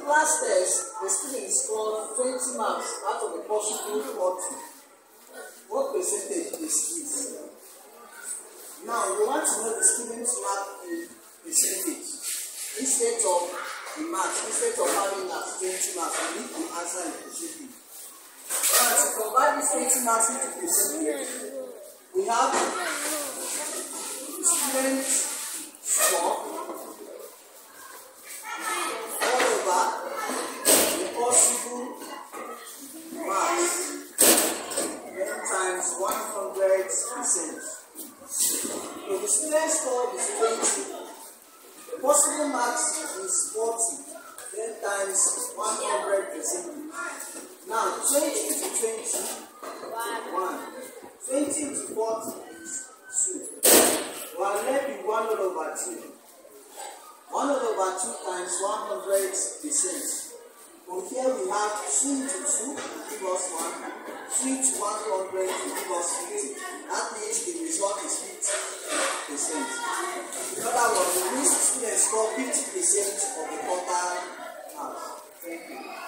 class test, the student scored 20 marks out of the possible 40. What percentage is this? Now, we want to know the student's mark in percentage. Instead of the marks, instead of having that 20 marks, we need to answer in percentage. Alright, to convert this 20 marks into percentage, we have the student's score all over the possible marks times 100%. So the student's score is 20. The possible marks is 40. Then times 100%. Now 20 to 20, 1. 20 to 40 is 2. We are left with 1 over 2. 1 over 2 times 100%. From here we have 2 to 2 give us 1. 3 to 100 give us 50. That means the result is 50%. In other words, the students score 50% of the total marks. Thank you.